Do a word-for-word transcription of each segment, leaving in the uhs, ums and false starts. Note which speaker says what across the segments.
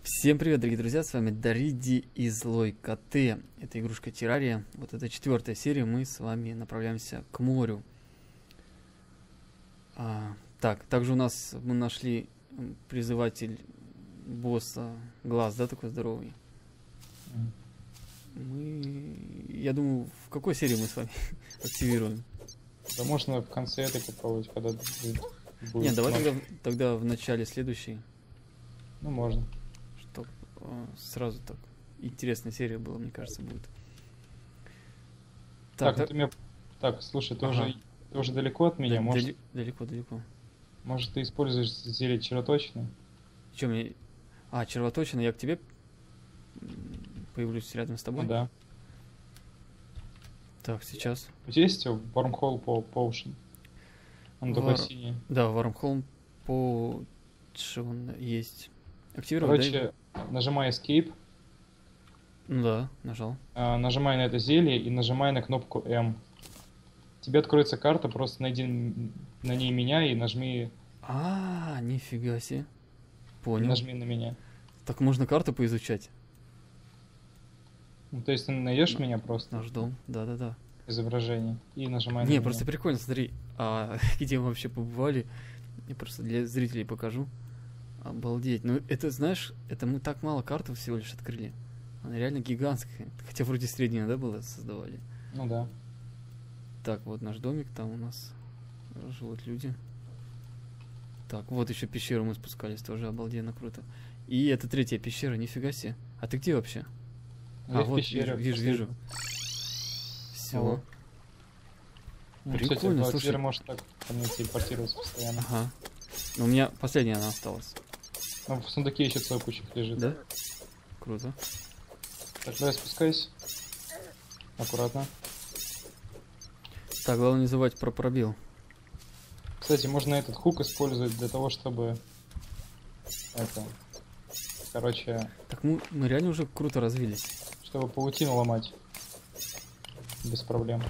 Speaker 1: Всем привет, дорогие друзья, с вами Дариди и Злой Коты. Это игрушка Террария. Вот это четвертая серия, мы с вами направляемся к морю. А, так, также у нас мы нашли призыватель босса Глаз, да, такой здоровый. Мы, я думаю, в какой серии мы с вами активируем?
Speaker 2: Да можно в конце этой попробовать, когда будет.
Speaker 1: Нет, давай тогда, тогда в начале следующей.
Speaker 2: Ну, можно.
Speaker 1: Чтоб э, сразу так интересная серия была, мне кажется, будет.
Speaker 2: Так, так, ну, ты меня... так слушай, ты, ага. уже, ты уже далеко от меня?
Speaker 1: Да,
Speaker 2: может...
Speaker 1: дали... Далеко, далеко.
Speaker 2: Может, ты используешь зелье червоточины?
Speaker 1: Че мне... А, червоточина, я к тебе появлюсь рядом с тобой?
Speaker 2: Ну, да.
Speaker 1: Так, сейчас.
Speaker 2: У тебя есть Wormhole Potion? Он
Speaker 1: Вар...
Speaker 2: такой синий.
Speaker 1: Да, Wormhole Potion есть. Активировать,
Speaker 2: Короче, да? Нажимай Escape.
Speaker 1: Ну да, нажал.
Speaker 2: А, нажимай на это зелье и нажимай на кнопку М. Тебе откроется карта, просто найди на ней меня и нажми...
Speaker 1: А, нифига себе. Понял.
Speaker 2: Нажми на меня.
Speaker 1: Так можно карту поизучать?
Speaker 2: Ну, то есть ты найдешь меня просто?
Speaker 1: Наш дом, да-да-да.
Speaker 2: Изображение. И нажимай
Speaker 1: Не,
Speaker 2: на меня.
Speaker 1: просто прикольно, смотри, а, где мы вообще побывали. Я просто для зрителей покажу. Обалдеть. Ну, это, знаешь, это мы так мало карту всего лишь открыли. Она реально гигантская. Хотя вроде средняя, да, была, создавали?
Speaker 2: Ну да.
Speaker 1: Так, вот наш домик, там у нас живут люди. Так, вот еще пещеру мы спускались, тоже обалденно круто. И это третья пещера, нифига себе. А ты где вообще?
Speaker 2: Я
Speaker 1: а,
Speaker 2: в
Speaker 1: вот,
Speaker 2: пещере,
Speaker 1: вижу, вижу, вижу. Все.
Speaker 2: Ну,
Speaker 1: прикольно,
Speaker 2: кстати,
Speaker 1: слушай.
Speaker 2: может так ко мне телепортироваться постоянно.
Speaker 1: Ага. Но у меня последняя она осталась.
Speaker 2: Ну, в сундуке еще целая куча лежит.
Speaker 1: Да? Круто.
Speaker 2: Так, давай спускайся. Аккуратно.
Speaker 1: Так, главное не забывать про пробел.
Speaker 2: Кстати, можно этот хук использовать для того, чтобы... Это... Короче...
Speaker 1: Так мы, мы реально уже круто развились.
Speaker 2: Чтобы паутину ломать. Без проблем.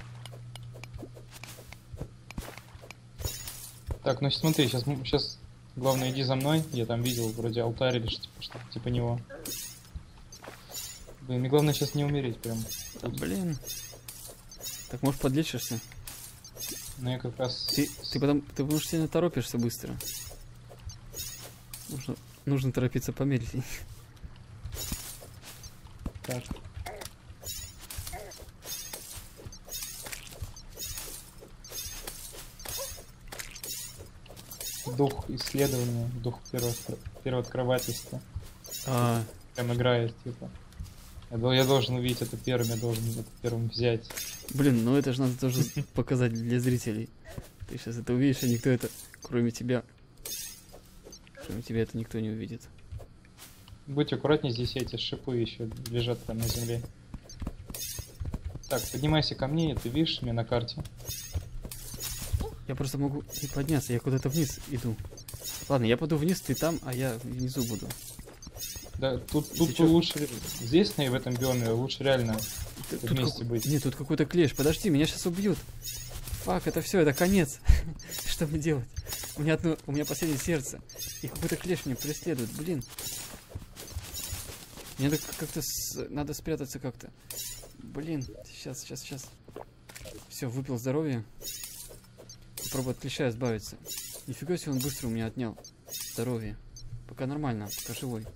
Speaker 2: Так, ну смотри, сейчас, сейчас главное иди за мной. Я там видел вроде алтарь или что-то что типа него. Блин, мне главное сейчас не умереть прям.
Speaker 1: Да, блин. Так, может, подлечишься?
Speaker 2: Ну я как раз...
Speaker 1: Ты, ты, потом, ты потому что сильно торопишься быстро. Нужно, нужно торопиться помедленнее.
Speaker 2: Так. Дух исследования, дух первооткрывательства.
Speaker 1: А...
Speaker 2: Прям играет, типа. Я, я должен увидеть это первым, я должен это первым взять.
Speaker 1: Блин, ну это же надо тоже показать для зрителей. Ты сейчас это увидишь, а никто это, кроме тебя... Кроме тебя это никто не увидит.
Speaker 2: Будь аккуратнее, здесь эти шипы еще лежат прямо на земле. Так, поднимайся ко мне, ты видишь меня на карте?
Speaker 1: Я просто могу не подняться, я куда-то вниз иду. Ладно, я пойду вниз, ты там, а я внизу буду.
Speaker 2: Да, тут, тут, тут лучше... Здесь, в этом биоме, лучше реально
Speaker 1: тут
Speaker 2: вместе
Speaker 1: как...
Speaker 2: быть.
Speaker 1: Нет, тут какой-то клеш. Подожди, меня сейчас убьют. Фак, это все, это конец. Что мне делать? У меня одно, у меня последнее сердце. И какой-то клеш меня преследует, блин. Мне надо как-то с... надо спрятаться как-то. Блин, сейчас, сейчас, сейчас. Все, выпил здоровье. Попробую от клеща избавиться. Нифига себе, он быстро у меня отнял здоровье. Пока нормально, пока живой.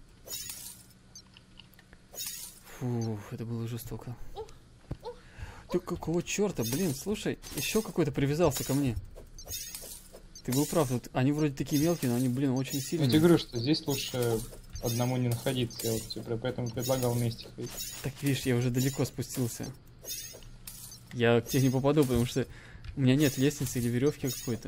Speaker 1: Фух, это было жестоко. Ты какого черта, блин, слушай, еще какой-то привязался ко мне. Ты был прав, вот они вроде такие мелкие, но они, блин, очень сильные.
Speaker 2: Я тебе говорю, что здесь лучше одному не находиться, я вот тебе поэтому предлагал вместе ходить.
Speaker 1: Так видишь, я уже далеко спустился. Я к тебе не попаду, потому что у меня нет лестницы или веревки какой-то.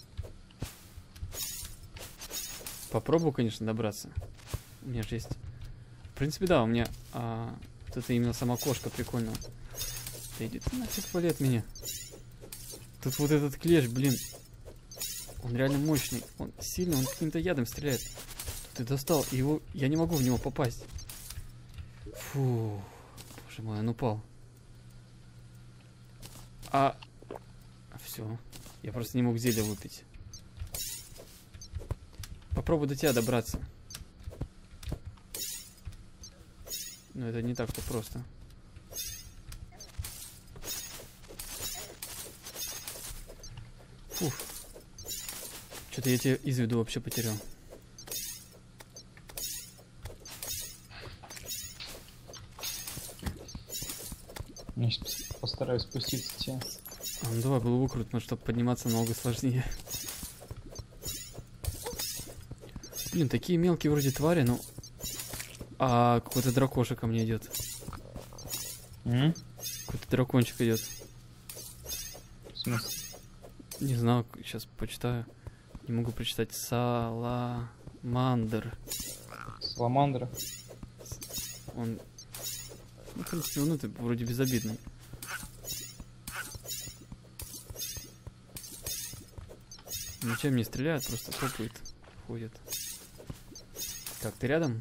Speaker 1: Попробую, конечно, добраться. У меня же есть... В принципе, да, у меня... А, вот это именно сама кошка прикольная. Да иди ты нафиг вали от меня. Тут вот этот клеш, блин. Он реально мощный. Он сильный, он каким-то ядом стреляет. Ты достал, и его... Я не могу в него попасть. Фу. Боже мой, он упал. А... Все. Я просто не мог зелья выпить. Попробуй до тебя добраться. Но это не так-то просто. Фух. Что-то я тебя из виду вообще потерял.
Speaker 2: Я сейчас постараюсь спуститься к тебе.
Speaker 1: А, ну давай было выкрутно, чтобы подниматься намного сложнее. Блин, такие мелкие вроде твари, ну... А какой-то дракоша ко мне идет.
Speaker 2: М?
Speaker 1: Какой-то дракончик идет.
Speaker 2: В смысле?
Speaker 1: Не знаю, сейчас почитаю. Не могу прочитать. Саламандр.
Speaker 2: Саламандра?
Speaker 1: Он... Ну, в принципе, он это вроде безобидный. Ничем не стреляет, просто топает, ходит. Так, ты рядом?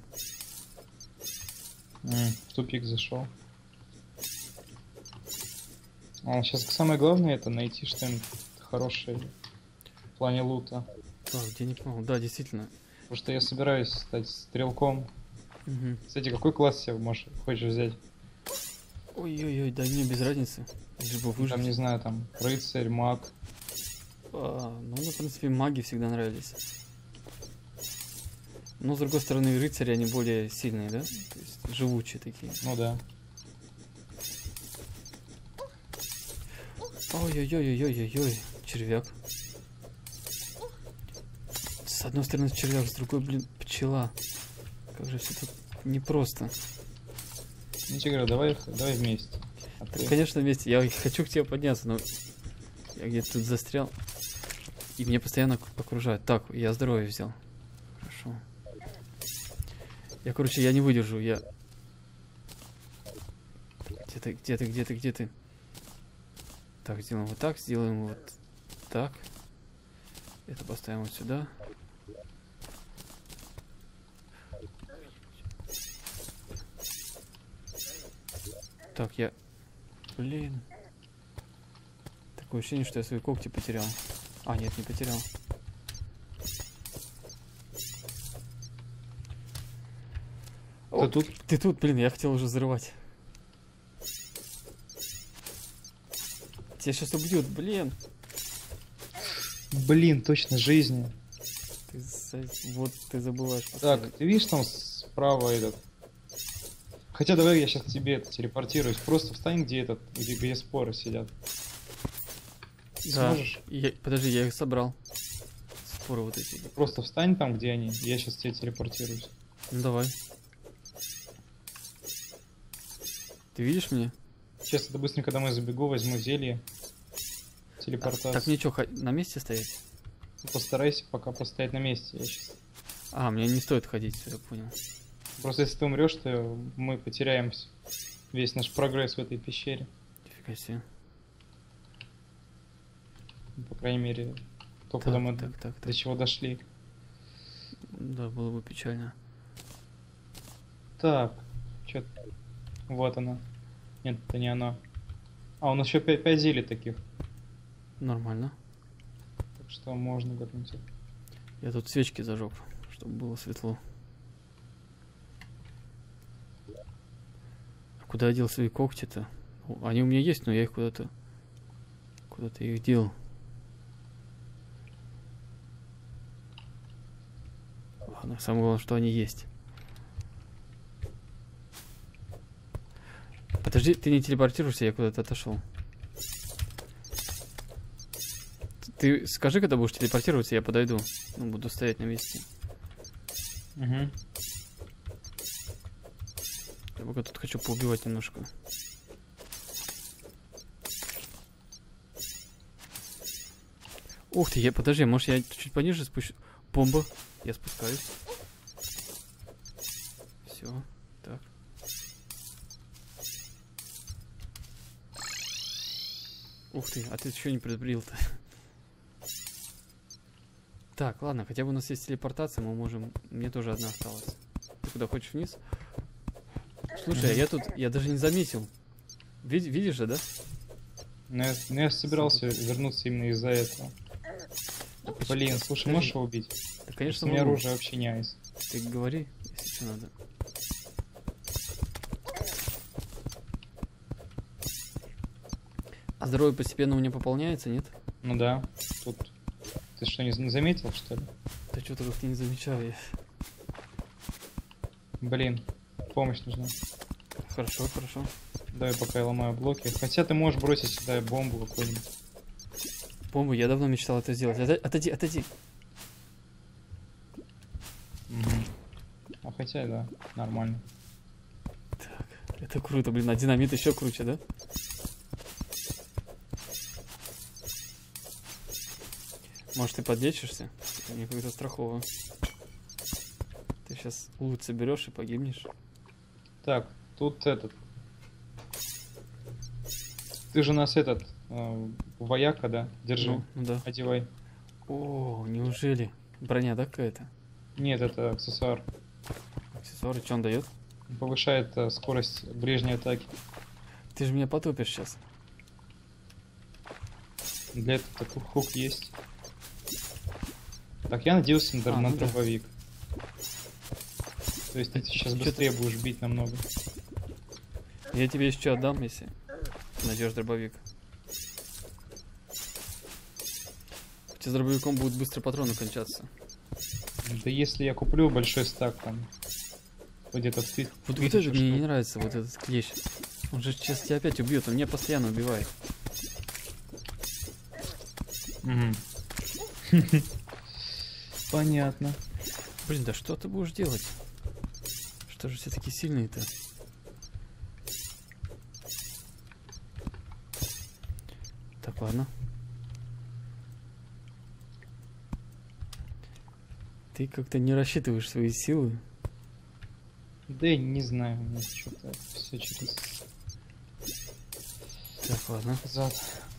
Speaker 2: М, в тупик зашел. А, сейчас самое главное это найти что-нибудь хорошее в плане лута.
Speaker 1: Так, где не понял. Да, действительно.
Speaker 2: Потому что я собираюсь стать стрелком.
Speaker 1: Угу.
Speaker 2: Кстати, какой класс себе можешь, хочешь взять?
Speaker 1: Ой-ой-ой, да мне без разницы. Лишь бы выжить.
Speaker 2: Там, не знаю, там, рыцарь, маг.
Speaker 1: А, ну, мне, в принципе, маги всегда нравились. Но, с другой стороны, рыцари, они более сильные, да? То есть, живучие такие.
Speaker 2: Ну да.
Speaker 1: Ой-ой-ой-ой-ой-ой, червяк. С одной стороны червяк, с другой, блин, пчела. Как же все тут непросто.
Speaker 2: Ну, тебе говорю, давай, давай вместе. А
Speaker 1: Так,
Speaker 2: ты-
Speaker 1: конечно, вместе. Я хочу к тебе подняться, но я где-то тут застрял. И меня постоянно окружают. Так, я здоровье взял. Хорошо. Я, короче, я не выдержу, я... Где ты, где ты, где ты, где ты? Так, сделаем вот так, сделаем вот так. Это поставим вот сюда. Так, я... Блин. Такое ощущение, что я свои когти потерял. А, нет, не потерял.
Speaker 2: Ты
Speaker 1: О,
Speaker 2: тут?
Speaker 1: Ты тут, блин, я хотел уже взрывать. Тебя сейчас убьют, блин.
Speaker 2: Блин, точно, жизни.
Speaker 1: Ты за- Вот ты забываешь.
Speaker 2: Так,
Speaker 1: поставить.
Speaker 2: ты видишь там справа этот? Хотя давай я сейчас к тебе это телепортируюсь. Просто встань, где этот, где, где споры сидят.
Speaker 1: Да.
Speaker 2: Сможешь?
Speaker 1: Я- Подожди, я их собрал. Споры вот эти.
Speaker 2: Просто встань там, где они. Я сейчас тебе телепортируюсь.
Speaker 1: Ну давай. Ты видишь меня?
Speaker 2: Сейчас это быстренько домой забегу, возьму зелье. Телепортацию.
Speaker 1: Так мне что, на месте стоять?
Speaker 2: Постарайся пока постоять на месте. Я сейчас...
Speaker 1: А, мне не стоит ходить, всё, я понял.
Speaker 2: Просто если ты умрешь, то мы потеряем с- весь наш прогресс в этой пещере.
Speaker 1: Нифига себе.
Speaker 2: По крайней мере, то,
Speaker 1: Так,
Speaker 2: куда мы
Speaker 1: так, так,
Speaker 2: до
Speaker 1: так.
Speaker 2: чего дошли.
Speaker 1: Да, было бы печально.
Speaker 2: Так, что вот она. Нет, это не она. А, у нас еще пять зелий таких.
Speaker 1: Нормально.
Speaker 2: Так что можно готовить.
Speaker 1: Я тут свечки зажег, чтобы было светло. А куда я дел свои когти-то? О, они у меня есть, но я их куда-то... Куда-то их дел. Ладно, самое главное, что они есть. Подожди, ты не телепортируешься, я куда-то отошел. Ты скажи, когда будешь телепортироваться, я подойду. Ну, буду стоять на месте.
Speaker 2: Угу.
Speaker 1: Я пока тут хочу поубивать немножко. Ух ты, я, подожди, может я чуть пониже спущу? Бомба. Я спускаюсь. Все, так. Ух ты, а ты еще не предупредил-то. Так, ладно, хотя бы у нас есть телепортация, мы можем... Мне тоже одна осталась. Ты куда хочешь вниз? Слушай, а я тут... Я даже не заметил. Види- видишь же, да?
Speaker 2: Ну я, ну, я собирался вернуться именно из-за этого.
Speaker 1: Да почему?
Speaker 2: Блин, слушай,
Speaker 1: Подожди.
Speaker 2: можешь его убить?
Speaker 1: Да, конечно,
Speaker 2: У меня
Speaker 1: могу.
Speaker 2: оружие вообще не айс.
Speaker 1: Ты говори, если что надо. Здоровье постепенно у меня пополняется, нет?
Speaker 2: Ну да, тут... Ты что, не не заметил, что ли?
Speaker 1: Да что-то как-то не замечал я.
Speaker 2: Блин, помощь нужна.
Speaker 1: Хорошо, хорошо.
Speaker 2: Давай пока я ломаю блоки. Хотя ты можешь бросить сюда бомбу какую-нибудь.
Speaker 1: Бомбу, я давно мечтал это сделать. Отойди, отойди. отойди.
Speaker 2: Угу. А хотя, да, нормально.
Speaker 1: Так, это круто, блин, а динамит еще круче, да? Может, ты подлечишься? Мне как-то страхово. Ты сейчас лут соберешь и погибнешь.
Speaker 2: Так, тут этот... Ты же у нас этот... Э, вояка, да? Держи.
Speaker 1: Ну, ну да.
Speaker 2: Одевай.
Speaker 1: О, неужели? Броня, да, какая-то?
Speaker 2: Нет, это аксессуар.
Speaker 1: Аксессуары, что он дает?
Speaker 2: Повышает э, скорость ближней атаки.
Speaker 1: Ты же меня потопишь сейчас.
Speaker 2: Для этого такой хук есть. Так, я надеялся на,
Speaker 1: А,
Speaker 2: на
Speaker 1: ну да.
Speaker 2: дробовик. То есть ты сейчас
Speaker 1: Чё
Speaker 2: быстрее будешь бить намного.
Speaker 1: Я тебе еще отдам, если найдешь дробовик. У тебя с дробовиком будут быстро патроны кончаться.
Speaker 2: Да если я куплю большой стак там, где-то в ты.
Speaker 1: Вот, вот это мне не нравится, вот этот клещ. Он же сейчас тебя опять убьет, он меня постоянно убивает.
Speaker 2: Угу. Понятно.
Speaker 1: Блин, да что ты будешь делать? Что же все такие сильные-то? Так, ладно. Ты как-то не рассчитываешь свои силы.
Speaker 2: Да я не знаю, мне что-то все через
Speaker 1: Так, ладно.
Speaker 2: зад.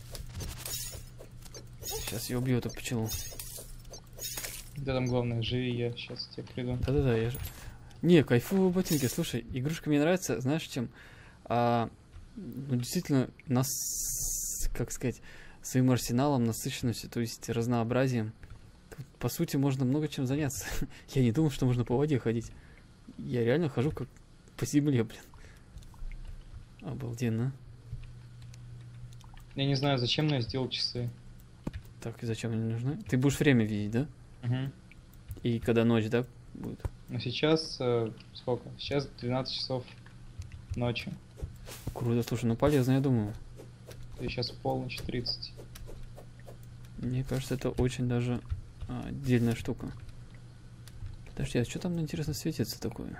Speaker 1: Сейчас я убью эту пчелу.
Speaker 2: Да там главное, живи, я сейчас тебе приду.
Speaker 1: Да-да-да, я же... Не, кайфовые ботинки, слушай, игрушка мне нравится, знаешь чем? А, ну, действительно, нас, как сказать, своим арсеналом, насыщенностью, то есть разнообразием. Тут, по сути, можно много чем заняться. Я не думал, что можно по воде ходить. Я реально хожу как по земле, блин. Обалденно.
Speaker 2: Я не знаю, зачем, но я сделал часы.
Speaker 1: Так, и зачем они нужны? Ты будешь время видеть, да?
Speaker 2: Угу.
Speaker 1: И когда ночь, да, будет?
Speaker 2: Но сейчас э, сколько? Сейчас двенадцать часов ночи.
Speaker 1: Круто, слушай, ну полезно, я думаю.
Speaker 2: И сейчас полночь тридцать.
Speaker 1: Мне кажется, это очень даже а, отдельная штука. Подожди, а что там интересно светится такое?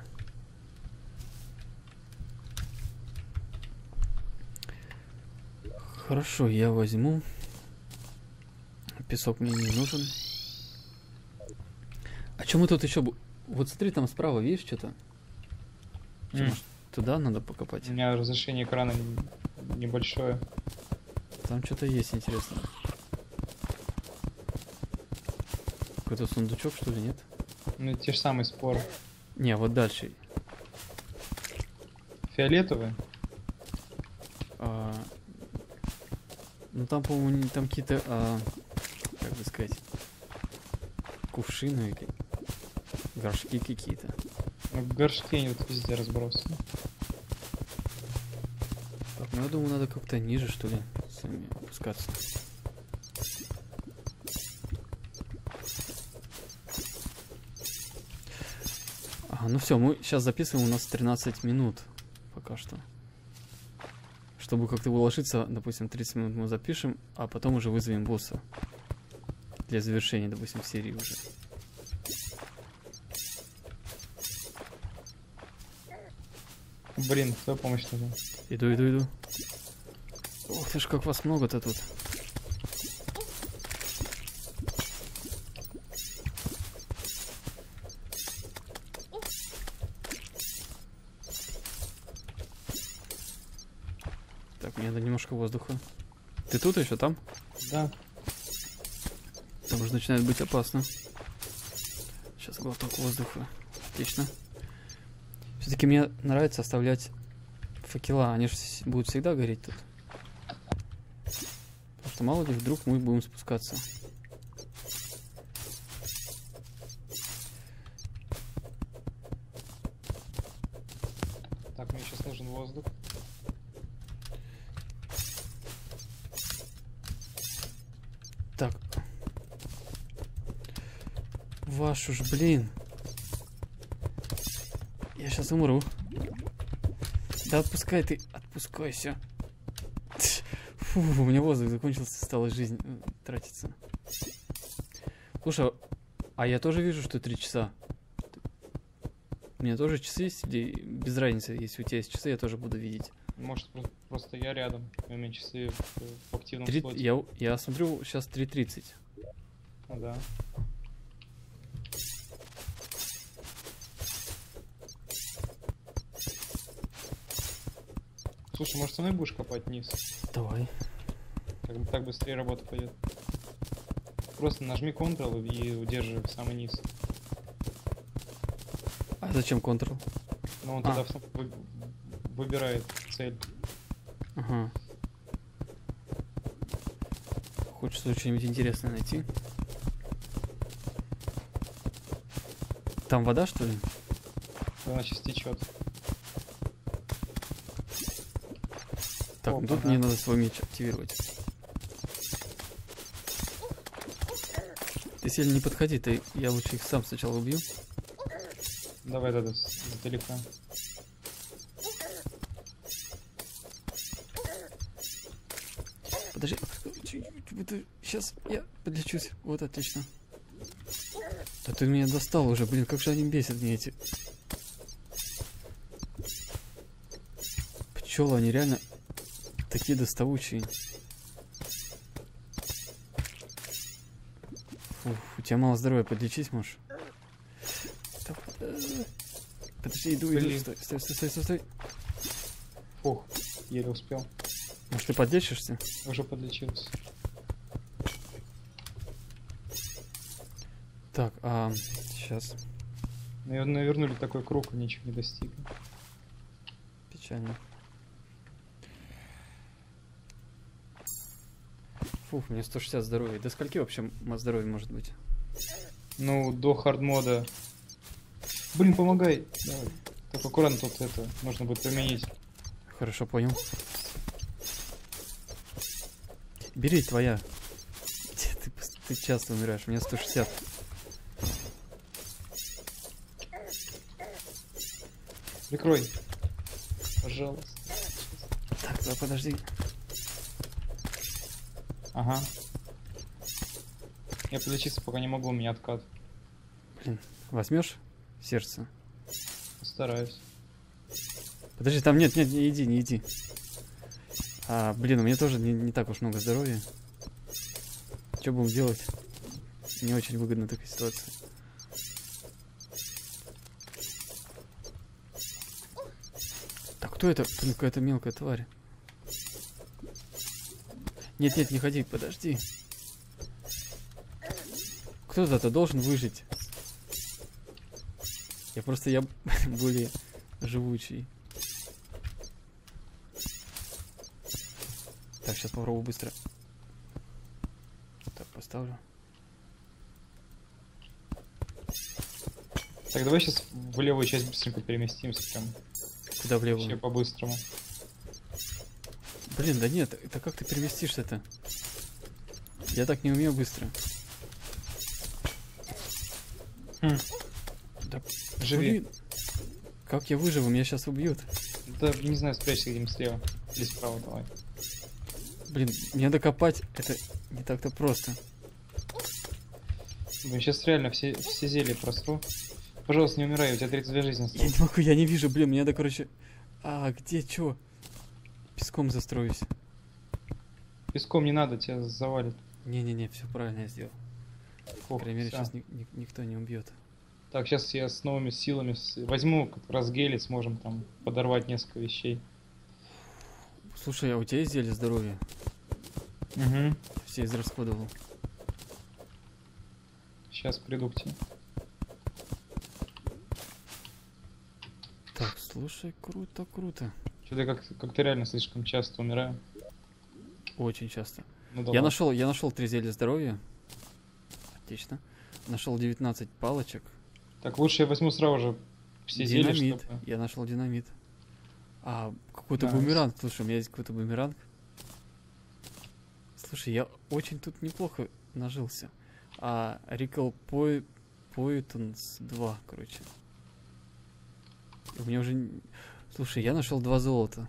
Speaker 1: Хорошо, я возьму. Песок мне не нужен. А что мы тут еще... Вот смотри, там справа, видишь, что-то? Чё,
Speaker 2: Mm.
Speaker 1: может, туда надо покопать?
Speaker 2: У меня разрешение экрана небольшое.
Speaker 1: Там что-то есть интересное. Какой-то сундучок, что ли, нет?
Speaker 2: Ну, те же самые споры.
Speaker 1: Не, вот дальше.
Speaker 2: Фиолетовые?
Speaker 1: А, ну там, по-моему, не- там какие-то, а, как бы сказать, кувшины или горшки какие-то.
Speaker 2: Ну, горшки они вот везде разбросаны.
Speaker 1: Так, ну я думаю, надо как-то ниже, что ли, сами опускаться. Ага, ну все, мы сейчас записываем, у нас тринадцать минут пока что. Чтобы как-то уложиться, допустим, тридцать минут мы запишем, а потом уже вызовем босса. Для завершения, допустим, серии уже.
Speaker 2: Блин, твоя помощь нужна.
Speaker 1: Иду, иду, иду. Ох ты ж, как вас много-то тут. Так, мне надо немножко воздуха. Ты тут еще там?
Speaker 2: Да.
Speaker 1: Там уже начинает быть опасно. Сейчас глоток воздуха. Отлично. Все-таки мне нравится оставлять факела. Они же будут всегда гореть тут. Потому что мало ли вдруг мы будем спускаться.
Speaker 2: Так, мне сейчас нужен воздух.
Speaker 1: вашу ж, блин. Я сейчас умру. Да отпускай ты, отпускайся. Фу, у меня воздух закончился, стала жизнь тратиться. Слушай, а я тоже вижу, что три часа. У меня тоже часы есть, или без разницы, если у тебя есть часы, я тоже буду видеть.
Speaker 2: Может, про- просто я рядом, у меня часы в, в активном
Speaker 1: Три-
Speaker 2: слоте.
Speaker 1: я, я смотрю, сейчас три тридцать.
Speaker 2: Ну да. Слушай, может, со мной будешь копать вниз?
Speaker 1: Давай.
Speaker 2: Так, так быстрее работа пойдет. Просто нажми Ctrl и удерживай в самый низ.
Speaker 1: А зачем Ctrl?
Speaker 2: Но он
Speaker 1: А.
Speaker 2: тогда в сам- вы- выбирает цель.
Speaker 1: Ага. Хочется что-нибудь интересное найти. Там вода, что ли?
Speaker 2: Она сейчас течет.
Speaker 1: Так,
Speaker 2: Опа,
Speaker 1: ну тут
Speaker 2: да.
Speaker 1: мне надо свой меч активировать. Ты сильно не подходи, ты, я лучше их сам сначала убью.
Speaker 2: Давай, да, да, с- издалека.
Speaker 1: Подожди. Сейчас я подлечусь. Вот, отлично. Да ты меня достал уже, блин, как же они бесят мне эти. Пчелы, они реально такие доставучие. Фух, у тебя мало здоровья, подлечись можешь. Да, э, подожди, иду, иду.
Speaker 2: Блин.
Speaker 1: Стой, стой, стой, стой, стой, стой.
Speaker 2: Фух, еле успел.
Speaker 1: Может, ты подлечишься?
Speaker 2: Уже подлечился.
Speaker 1: Так, а, сейчас.
Speaker 2: Наверное, навернули такой круг, и ничего не достигли.
Speaker 1: Печально. Фух, у меня сто шестьдесят здоровья. До скольки вообще м- здоровья может быть?
Speaker 2: Ну, до хардмода. Блин, помогай. Давай. Так аккуратно тут это нужно будет применить.
Speaker 1: Хорошо, понял. Бери, твоя. Ты, пос- ты часто умираешь, у меня сто шестьдесят.
Speaker 2: Прикрой. Пожалуйста.
Speaker 1: Так, да, подожди.
Speaker 2: Ага. Я подлечиться пока не могу, у меня откат.
Speaker 1: Блин, возьмешь сердце?
Speaker 2: Постараюсь.
Speaker 1: Подожди, там нет, нет, не иди, не иди. А, блин, у меня тоже не, не так уж много здоровья. Что будем делать? Не очень выгодна такая ситуация. Так, кто это? Блин, какая-то мелкая тварь. Нет, нет, не ходи, подожди. Кто-то должен выжить. Я просто, я более живучий. Так, сейчас попробую быстро. Так, поставлю.
Speaker 2: Так, давай сейчас в левую часть быстренько переместимся, прям
Speaker 1: Куда влево?
Speaker 2: вообще по-быстрому.
Speaker 1: Блин, да нет, это как ты переместишься-то? Я так не умею быстро.
Speaker 2: Хм.
Speaker 1: Да,
Speaker 2: Живи.
Speaker 1: блин. Как я выживу? Меня сейчас убьют.
Speaker 2: Да, не знаю, спрячься где-нибудь слева. Или справа, давай.
Speaker 1: Блин, мне докопать это не так-то просто.
Speaker 2: Блин, сейчас реально все, все зелья просру. Пожалуйста, не умирай, у тебя тридцать две жизни
Speaker 1: Я
Speaker 2: осталось.
Speaker 1: не могу, я не вижу, блин, мне надо, короче... А, где, чё? Песком застроюсь.
Speaker 2: Песком не надо, тебя завалит.
Speaker 1: Не-не-не, все правильно я сделал. По
Speaker 2: Ох,
Speaker 1: крайней мере,
Speaker 2: всё.
Speaker 1: сейчас никто не убьет.
Speaker 2: Так, сейчас я с новыми силами с- возьму как раз гели, сможем там подорвать несколько вещей.
Speaker 1: Слушай, а у тебя есть зелье здоровья?
Speaker 2: Угу.
Speaker 1: Все израсходовал.
Speaker 2: Сейчас приду к тебе.
Speaker 1: Так, слушай, круто, круто.
Speaker 2: Что-то как- как-то реально слишком часто умираю.
Speaker 1: Очень часто.
Speaker 2: Ну, да
Speaker 1: Я
Speaker 2: ладно.
Speaker 1: нашел, я нашел три зелья здоровья. Отлично. Нашел девятнадцать палочек.
Speaker 2: Так, лучше я возьму сразу же все зелья,
Speaker 1: Динамит.
Speaker 2: чтобы...
Speaker 1: Я нашел динамит. А, какой-то
Speaker 2: Найс.
Speaker 1: бумеранг. Слушай, у меня есть какой-то бумеранг. Слушай, я очень тут неплохо нажился. А Recall Point, Poitons два, короче. У меня уже... н- Слушай, я нашел два золота.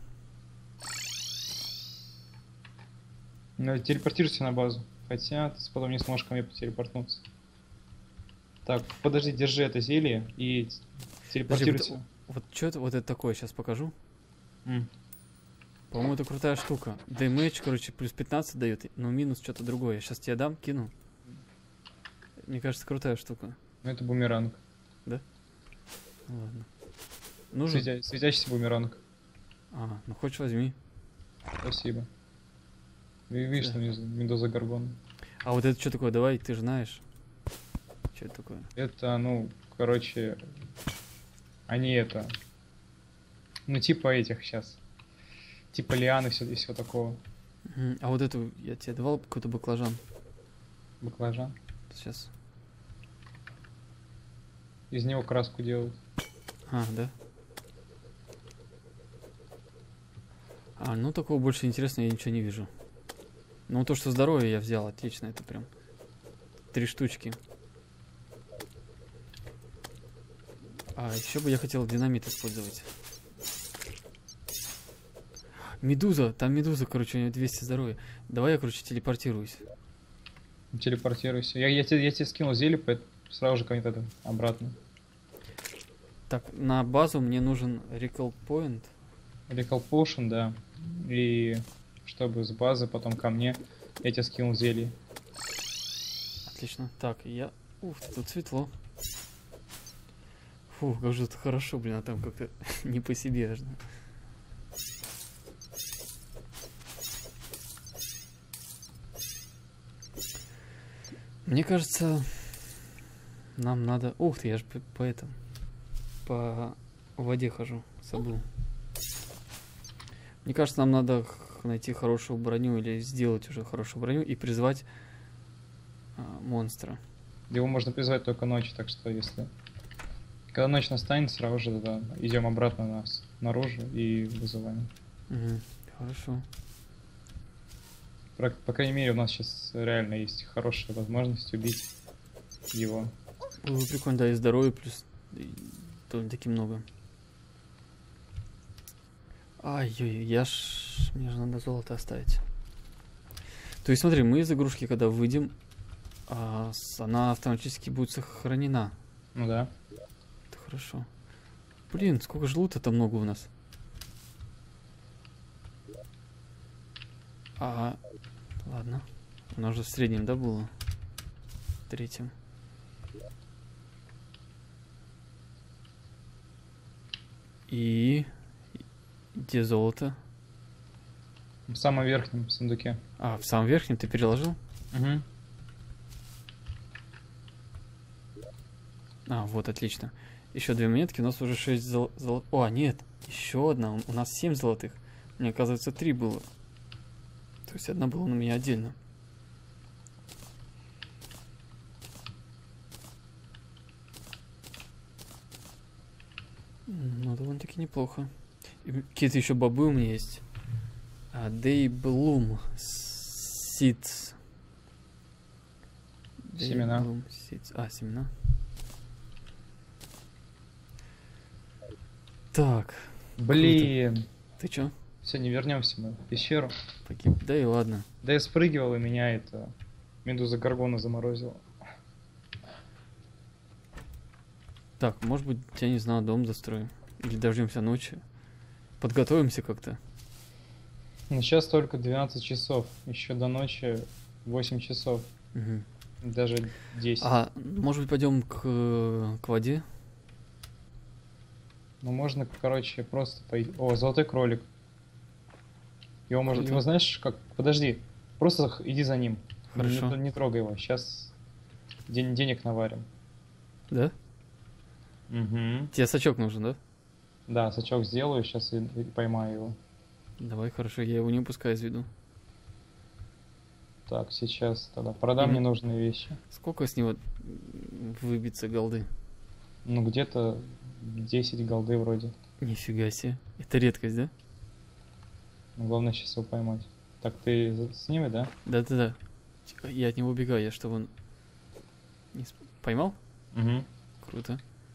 Speaker 2: Ну, телепортируйся на базу. Хотя ты потом не сможешь ко мне телепортнуться. Так, подожди, держи это зелье и
Speaker 1: Подожди,
Speaker 2: телепортируйся.
Speaker 1: вот, вот что это, вот это такое, сейчас покажу.
Speaker 2: М.
Speaker 1: По-моему, это крутая штука. Дэмэдж, короче, плюс пятнадцать дает, но минус что-то другое. Я сейчас тебе дам, кину. Мне кажется, крутая штука.
Speaker 2: Ну, это бумеранг.
Speaker 1: Ну, ладно. Нужен?
Speaker 2: Светя- Светящийся бумеранг.
Speaker 1: А, ну хочешь возьми.
Speaker 2: Спасибо. Ви- Видишь,
Speaker 1: Да.
Speaker 2: там внизу Медуза Гаргон.
Speaker 1: А вот это что такое? Давай, ты же знаешь. Что это такое?
Speaker 2: Это, ну, короче, они это, ну, типа этих сейчас. Типа лианы все, и всего такого.
Speaker 1: Мгм. А вот эту я тебе давал какой-то баклажан.
Speaker 2: Баклажан.
Speaker 1: Сейчас.
Speaker 2: Из него краску делают.
Speaker 1: А, да? А, ну такого больше интересного я ничего не вижу. Ну то, что здоровье я взял, отлично, это прям три штучки. А еще бы я хотел динамит использовать. Медуза, там медуза, короче, у нее двести здоровья. Давай я, короче, телепортируюсь.
Speaker 2: Телепортируйся. Я, я, тебе, я тебе скинул зелье, поэтому сразу же ко мне тогда обратно.
Speaker 1: Так, на базу мне нужен Recall Point.
Speaker 2: Recall Potion, да. И чтобы с базы потом ко мне, я тебе скинул зелье.
Speaker 1: Отлично. Так, я... Ух ты, тут светло. Фу, как же это хорошо, блин, а там как-то не по себе аж. да. Мне кажется, нам надо... Ух ты, я же по, по этому... По воде хожу, забыл. Мне кажется, нам надо х- найти хорошую броню или сделать уже хорошую броню и призвать а, монстра.
Speaker 2: Его можно призвать только ночью, так что если... Когда ночь настанет, сразу же тогда идем обратно на нас, наружу и вызываем.
Speaker 1: Мгм, хорошо.
Speaker 2: По, по крайней мере, у нас сейчас реально есть хорошая возможность убить его.
Speaker 1: Было бы прикольно, да, и здоровье плюс и довольно-таки много. Ай-ой, я ж... Мне же надо золото оставить. То есть смотри, мы из игрушки, когда выйдем, а, с- она автоматически будет сохранена.
Speaker 2: Ну да.
Speaker 1: Это хорошо. Блин, сколько же лута-то много у нас. А, ладно. У нас же в среднем, да, было? В третьем. И... Где золото?
Speaker 2: В самом верхнем сундуке.
Speaker 1: А, в самом верхнем ты переложил?
Speaker 2: Угу.
Speaker 1: А, вот, отлично. Еще две монетки, у нас уже шесть зол... золотых. О, нет, еще одна. У у нас семь золотых. Мне, оказывается, три было. То есть одна была у меня отдельно. М, Ну, довольно-таки неплохо. И какие-то еще бобы у меня есть. А, Day Bloom Seeds. Day
Speaker 2: Семена.
Speaker 1: Bloom Seeds. А, семена. Так,
Speaker 2: Блин.
Speaker 1: ты чё?
Speaker 2: Все, не вернемся мы в пещеру.
Speaker 1: Погиб? Да и ладно.
Speaker 2: Да я спрыгивал, и меня это Медуза Гаргона заморозила.
Speaker 1: Так, может быть, я не знаю, дом застрою. Или дождемся ночи. Подготовимся как-то.
Speaker 2: Ну, сейчас только двенадцать часов. Еще до ночи восемь часов.
Speaker 1: Мгм.
Speaker 2: Даже десять.
Speaker 1: А, может быть, пойдем к, к воде?
Speaker 2: Ну, можно, короче, просто пойти. О, золотой кролик. Его можно.
Speaker 1: Круто.
Speaker 2: Его знаешь как? Подожди. Просто х- иди за ним. Не-
Speaker 1: Хорошо.
Speaker 2: Не, не трогай его. Сейчас ден- денег наварим.
Speaker 1: Да?
Speaker 2: Угу.
Speaker 1: Тебе сачок нужен, да?
Speaker 2: Да, сачок сделаю, сейчас и, и поймаю его.
Speaker 1: Давай, хорошо, я его не упускаю из виду.
Speaker 2: Так, сейчас тогда продам
Speaker 1: Мгм.
Speaker 2: ненужные вещи.
Speaker 1: Сколько с него м, выбиться голды?
Speaker 2: Ну, где-то десять голды вроде.
Speaker 1: Нифига себе. Это редкость, да?
Speaker 2: Ну, главное сейчас его поймать. Так, ты за- с ними, да?
Speaker 1: Да-да-да. Тихо, я от него убегаю, я чтобы он... не сп- Поймал?
Speaker 2: Угу.
Speaker 1: Круто.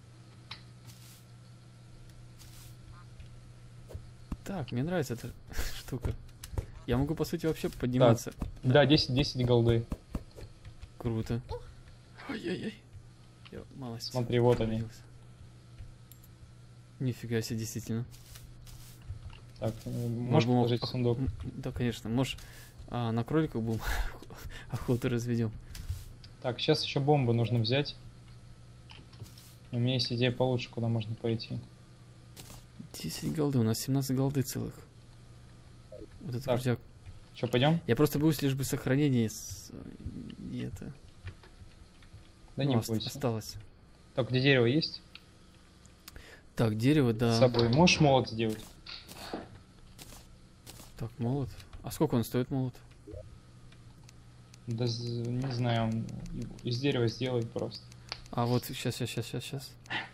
Speaker 1: Так, мне нравится эта штука. Я могу, по сути, вообще подниматься.
Speaker 2: Да, десять, десять голды.
Speaker 1: Круто. Ай-яй-яй. Я малость.
Speaker 2: Смотри, вот они.
Speaker 1: Убедился. Нифига себе, действительно.
Speaker 2: Так, э,
Speaker 1: Может,
Speaker 2: можешь
Speaker 1: бы мог
Speaker 2: положить
Speaker 1: ох-
Speaker 2: сундук?
Speaker 1: м, Да, конечно. Может, а, на кроликов будем охоту разведем.
Speaker 2: Так, сейчас еще бомбы нужно взять. У меня есть идея получше, куда можно пойти.
Speaker 1: десять голды, у нас семнадцать голды целых. Вот это
Speaker 2: Так.
Speaker 1: крутяк.
Speaker 2: Че, пойдем?
Speaker 1: Я просто боюсь, лишь бы сохранение с... и это...
Speaker 2: Да
Speaker 1: ну,
Speaker 2: не
Speaker 1: ост-
Speaker 2: бойся.
Speaker 1: осталось.
Speaker 2: Так, где дерево есть?
Speaker 1: Так, дерево,
Speaker 2: С
Speaker 1: да.
Speaker 2: собой. Можешь молот сделать?
Speaker 1: Так, молот. А сколько он стоит, молот?
Speaker 2: Да, з- не знаю, он из дерева сделай просто.
Speaker 1: А вот, сейчас, сейчас, сейчас, сейчас, сейчас.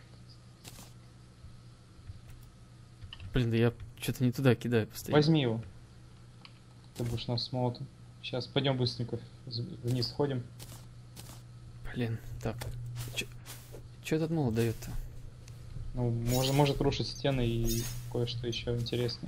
Speaker 1: Блин, да я что-то не туда кидаю постоянно.
Speaker 2: Возьми его. Ты будешь у нас с молотом. Сейчас пойдем быстренько з- вниз сходим.
Speaker 1: Блин, так. Что этот молот дает-то?
Speaker 2: Ну, может, может рушить стены и кое-что еще интересное.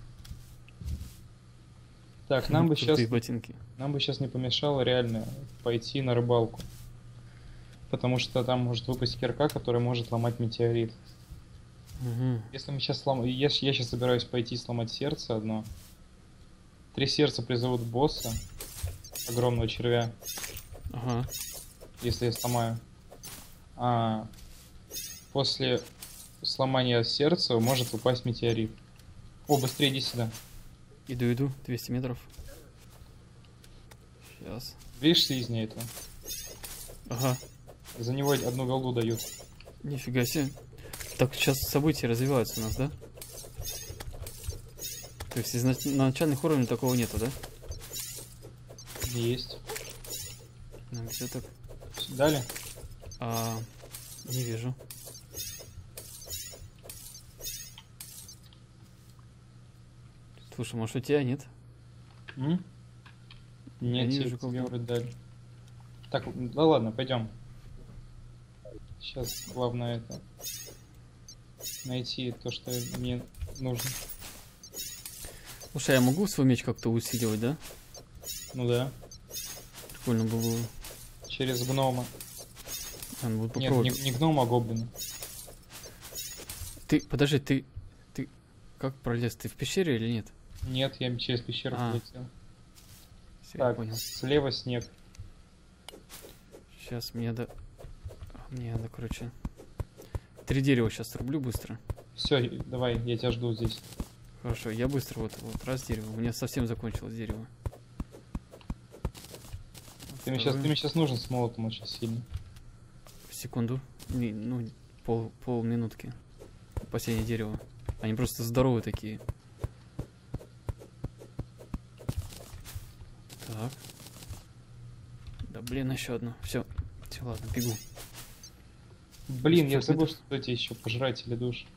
Speaker 2: Так, нам бы сейчас,
Speaker 1: Крутые ботинки.
Speaker 2: нам бы сейчас не помешало реально пойти на рыбалку. Потому что там может выпасть кирка, которая может ломать метеорит.
Speaker 1: Угу.
Speaker 2: Если мы сейчас слом... я, я сейчас собираюсь пойти сломать сердце одно. Три сердца призовут босса, огромного червя,
Speaker 1: Ага.
Speaker 2: если я сломаю. А после сломания сердца может упасть метеорит. О, быстрее иди сюда.
Speaker 1: Иду, иду. двести метров. Сейчас.
Speaker 2: Видишь слизня этого?
Speaker 1: Ага.
Speaker 2: За него одну голду дают.
Speaker 1: Нифига себе. Так, сейчас события развиваются у нас, да? То есть из нач- на начальных уровнях такого нету, да?
Speaker 2: Есть.
Speaker 1: Ну, где так?
Speaker 2: Дали?
Speaker 1: А, не вижу. Слушай, может у тебя нет?
Speaker 2: М? Нет,
Speaker 1: не
Speaker 2: тебе-
Speaker 1: вижу
Speaker 2: тебе
Speaker 1: голду.
Speaker 2: вроде дали. Так, да ладно, пойдем. Сейчас главное это найти то, что мне нужно.
Speaker 1: Слушай, а я могу свой меч как-то усиливать, да?
Speaker 2: Ну да,
Speaker 1: Прикольно бы было.
Speaker 2: через гнома.
Speaker 1: А, ну, буду
Speaker 2: Нет, не,
Speaker 1: попробовать.
Speaker 2: не гнома, а гоблина.
Speaker 1: Ты, подожди, ты, ты как пролез? Ты в пещере или нет?
Speaker 2: Нет, я через пещеру
Speaker 1: А.
Speaker 2: полетел.
Speaker 1: Всё, я
Speaker 2: Так,
Speaker 1: понял.
Speaker 2: слева снег.
Speaker 1: Сейчас мне надо... Мне надо, короче... Три дерева сейчас рублю быстро.
Speaker 2: Все, давай, я тебя жду здесь.
Speaker 1: Хорошо, я быстро вот, вот раз дерево. У меня совсем закончилось дерево.
Speaker 2: Ты мне, сейчас, ты мне сейчас нужен с молотом очень сильно.
Speaker 1: Секунду. Не, ну, пол, полминутки. Последнее дерево. Они просто здоровые такие. Так. Да блин, еще одно. Все. Все, ладно, бегу.
Speaker 2: Блин, я
Speaker 1: Сейчас
Speaker 2: забыл,
Speaker 1: это-
Speaker 2: что эти еще пожиратели душ.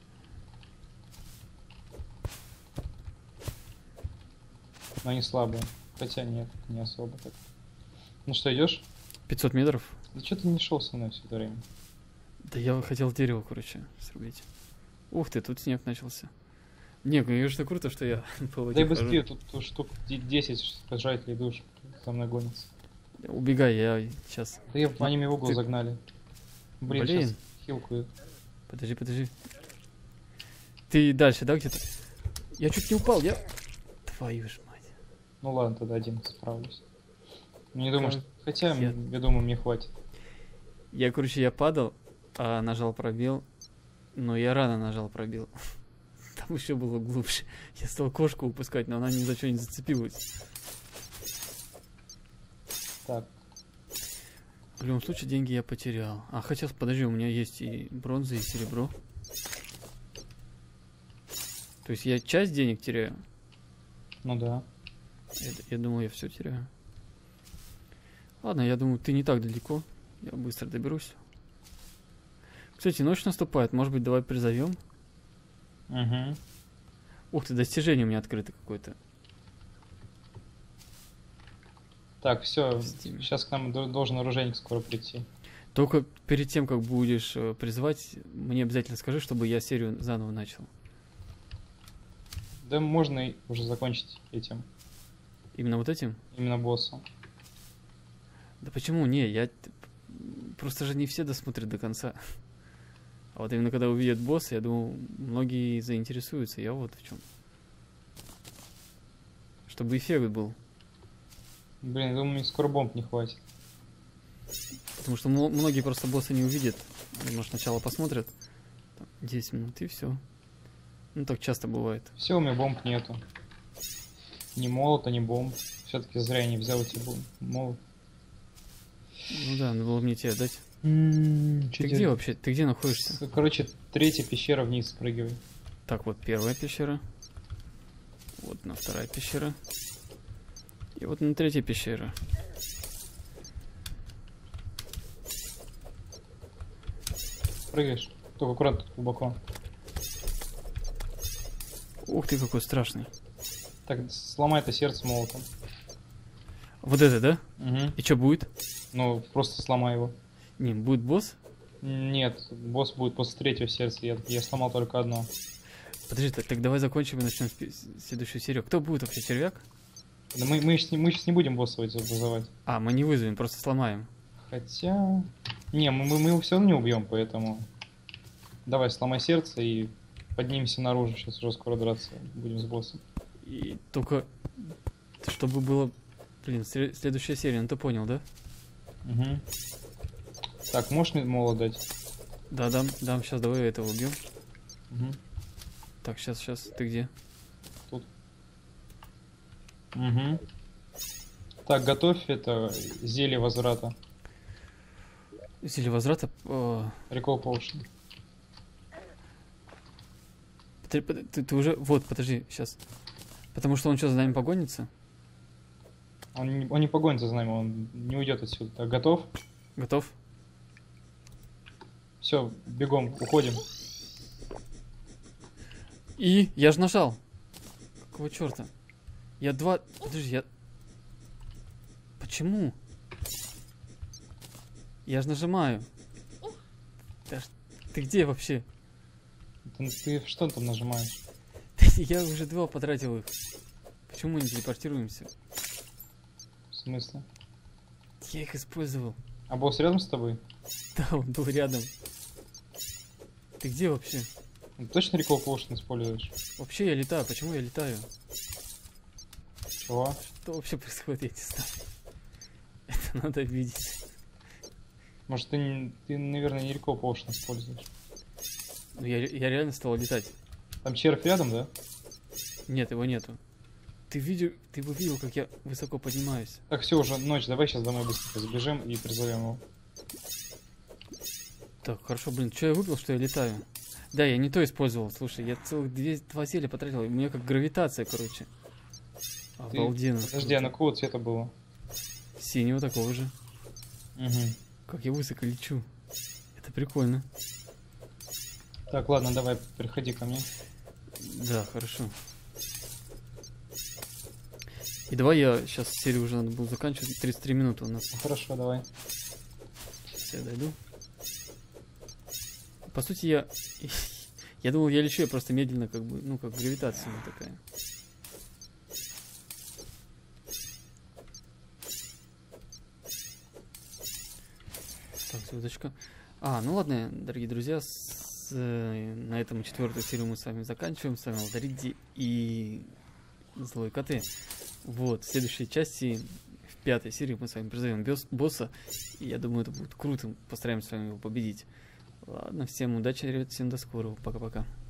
Speaker 2: Но они слабые. Хотя нет, не особо так. Ну что, идешь?
Speaker 1: пятьсот метров.
Speaker 2: Да что ты не шел со мной все это время?
Speaker 1: Да я хотел дерево, короче, срубить. Ух ты, тут снег начался. Не, конечно, круто, что я по воде
Speaker 2: Дай
Speaker 1: хожу.
Speaker 2: быстрее, тут, тут штук де- десять пожирателей душ за мной гонятся.
Speaker 1: Убегай, я сейчас.
Speaker 2: Да я, они меня в угол
Speaker 1: ты-
Speaker 2: загнали. Блин,
Speaker 1: Блин.
Speaker 2: сейчас хилкают.
Speaker 1: Подожди, подожди. Ты дальше, да, где-то? Я чуть не упал, я... Твою ж мать.
Speaker 2: Ну ладно, тогда один справлюсь. Не думаю,
Speaker 1: Как
Speaker 2: что... Хотя,
Speaker 1: я-
Speaker 2: м, я думаю, мне хватит.
Speaker 1: Я, короче, я падал, а нажал пробел, но я рано нажал пробел. Там еще было глубже. Я стал кошку упускать, но она ни за что не зацепилась.
Speaker 2: Так,
Speaker 1: В любом случае, деньги я потерял. А хотя, подожди, у меня есть и бронза, и серебро. То есть я часть денег теряю.
Speaker 2: ну да.
Speaker 1: Я, я думал, я все теряю. Ладно, я думаю, ты не так далеко. Я быстро доберусь. Кстати, ночь наступает. Может быть, давай призовем?
Speaker 2: Угу.
Speaker 1: Ух ты, достижение у меня открыто какое-то.
Speaker 2: Так, все,
Speaker 1: В Steam.
Speaker 2: сейчас к нам до- должен оружейник скоро прийти.
Speaker 1: Только перед тем, как будешь э, призывать, мне обязательно скажи, чтобы я серию заново начал.
Speaker 2: Да можно и уже закончить этим.
Speaker 1: Именно вот этим?
Speaker 2: Именно боссом.
Speaker 1: Да почему? Не, я... Просто же не все досмотрят до конца. А вот именно когда увидят босса, я думаю, многие заинтересуются. Я вот в чем. Чтобы эффект был.
Speaker 2: Блин, думаю, мне скоро бомб не хватит.
Speaker 1: Потому что м- многие просто босса не увидят. Они, может, сначала посмотрят. Там, десять минут и все. Ну, так часто бывает.
Speaker 2: Все, у меня бомб нету. Ни молота, ни бомб. Все-таки зря я не взял эти бомб. Молот.
Speaker 1: Ну да, надо было мне тебе дать.
Speaker 2: М, чё
Speaker 1: Ты
Speaker 2: делать?
Speaker 1: где вообще? Ты где находишься?
Speaker 2: С- Короче, третья пещера вниз спрыгивай.
Speaker 1: Так, вот первая пещера. Вот на вторая пещера. И вот на третья пещера.
Speaker 2: Прыгаешь. Только аккуратно, глубоко.
Speaker 1: Ух ты, какой страшный.
Speaker 2: Так, сломай это сердце молотом.
Speaker 1: Вот это, да?
Speaker 2: Угу.
Speaker 1: И что будет?
Speaker 2: Ну, просто сломай его.
Speaker 1: Не, будет босс?
Speaker 2: Нет, босс будет после третьего сердца. Я, я сломал только одно.
Speaker 1: Подожди, так, так давай закончим и начнем спи- следующую серию. Кто будет вообще, червяк?
Speaker 2: Да мы, мы, щас не, мы сейчас не будем босса вызывать.
Speaker 1: А, мы не вызовем, просто сломаем.
Speaker 2: Хотя... Не, мы, мы, мы его все равно не убьем, поэтому... Давай, сломай сердце и поднимемся наружу. Сейчас уже скоро драться будем с боссом.
Speaker 1: И только, чтобы было... Блин, сле- следующая серия, ну ты понял, да?
Speaker 2: Угу. Так, можешь мне молот дать?
Speaker 1: Да, дам, дам, сейчас давай этого убьем.
Speaker 2: Угу.
Speaker 1: Так, сейчас, сейчас, ты где?
Speaker 2: Угу. Так, готовь это зелье возврата.
Speaker 1: Зелье возврата... э,
Speaker 2: Recall Potion.
Speaker 1: Ты, ты- ты уже... Вот, подожди, сейчас. Потому что он что, за нами погонится?
Speaker 2: Он не, он не погонится за нами, он не уйдет отсюда. Так, готов?
Speaker 1: Готов?
Speaker 2: Все, бегом, уходим.
Speaker 1: И я же нажал. Какого черта? Я два... Подожди, я... Почему? Я же нажимаю. Да ж- Ты где вообще?
Speaker 2: Ты, ты что там нажимаешь?
Speaker 1: Я уже два потратил их. Почему мы не телепортируемся?
Speaker 2: В смысле?
Speaker 1: Я их использовал.
Speaker 2: А босс рядом с тобой?
Speaker 1: Да, он был рядом. Ты где вообще?
Speaker 2: Ну, точно Recall Potion используешь?
Speaker 1: Вообще я летаю. Почему я летаю?
Speaker 2: Чего?
Speaker 1: Что вообще происходит, я не знаю. Это надо видеть.
Speaker 2: Может, ты, не- ты наверное, не Recall Potion используешь?
Speaker 1: Ну, я, ре- я реально стал летать.
Speaker 2: Там червь рядом, да?
Speaker 1: Нет, его нету. Ты видел, ты бы видел, как я высоко поднимаюсь.
Speaker 2: Так, все, уже ночь, давай сейчас домой быстренько забежим и призовем его.
Speaker 1: Так, хорошо, блин, что я выпил, что я летаю? Да, я не то использовал, слушай, я целых две, два зелья потратил, у меня как гравитация, короче.
Speaker 2: Ты-
Speaker 1: Обалденно.
Speaker 2: Подожди, а на какого цвета было?
Speaker 1: Синего такого же.
Speaker 2: Угу.
Speaker 1: Как я высоко лечу. Это прикольно.
Speaker 2: Так, ладно, давай, приходи ко мне.
Speaker 1: Да, хорошо. И давай я сейчас серию уже надо будет заканчивать. тридцать три минуты у нас.
Speaker 2: Ну, хорошо, давай.
Speaker 1: Сейчас я дойду. По сути, я... Я думал, я лечу, я просто медленно, как бы, ну, как гравитация такая. Так, звездочка. А, ну ладно, дорогие друзья, с, э, на этом четвертую серию мы с вами заканчиваем. С вами Алдариди и Злой Коты. Вот, в следующей части, в пятой серии, мы с вами призовем бёс- босса. И я думаю, это будет круто. Постараемся с вами его победить. Ладно, всем удачи, ребят, всем до скорого. Пока-пока.